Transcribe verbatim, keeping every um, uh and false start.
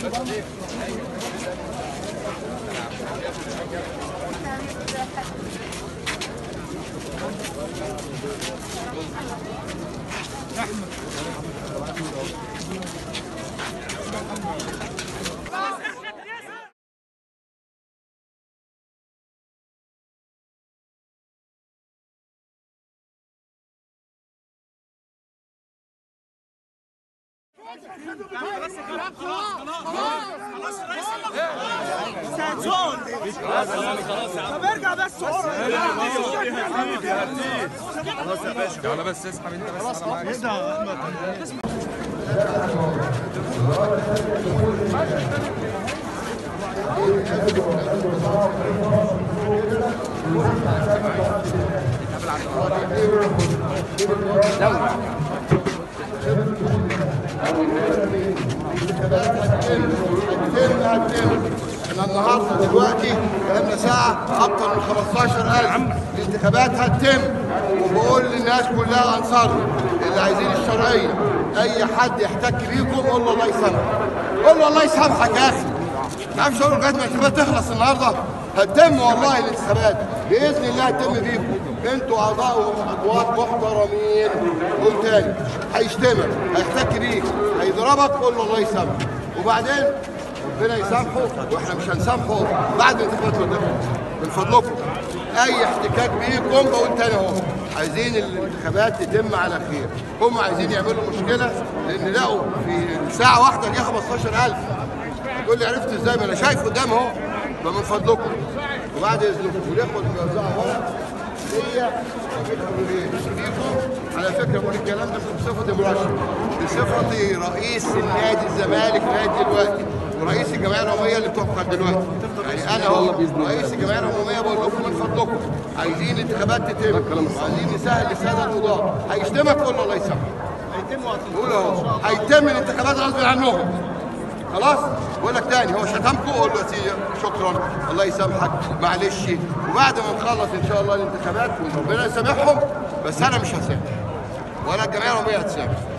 خلاص خلاص خلاص خلاص طب ارجع بس خلاص يا باشا تعالى بس اسحب انت بس انا معاك احنا النهارده دلوقتي بقالنا ساعه اكتر من خمستاشر ألف الانتخابات هتتم، وبقول للناس كلها انصارنا اللي عايزين الشرعيه اي حد يحتك بيكم قول له الله يسامحك، قول له الله يسامحك يا اخي. ما اعرفش اقول لغايه ما الانتخابات تخلص النهارده هتتم والله الانتخابات باذن الله هتتم بيكم انتوا اعضاء واصوات محترمين. قول تاني هيشتمك هيحتك بيك هيضربك قول له الله يسامحك، وبعدين ربنا يسامحه واحنا مش هنسامحه بعد الانتخابات ما تخلص. من فضلكم اي احتكاك بيكم بقول تاني اهو عايزين الانتخابات تتم على خير. هم عايزين يعملوا مشكله لان لقوا في ساعه واحده جه خمستاشر ألف. تقول لي عرفت ازاي؟ ما انا شايف قدام اهو. فمن فضلكم وبعد اذنكم وناخد نوزعها ورق هي على فكره بقول الكلام ده مش بصفتي مرشح، بصفتي رئيس النادي الزمالك لغايه دلوقتي ورئيس الجمعيه العموميه اللي بتحكم دلوقتي. يعني انا اهو رئيس الجمعيه العموميه بقول لكم من فضلكم عايزين الانتخابات تتم وعايزين نسهل للساده القضاه. هيشتمك قول له الله يسامحك. قول اهو هيتم الانتخابات غصب عنهم. خلاص؟ بقول لك تاني هو شتمكم قول له يا سيدي شكرا الله يسامحك معلش، وبعد ما نخلص ان شاء الله الانتخابات وربنا يسامحهم بس انا مش هسامح ولا الجمعيه العموميه هتسامح.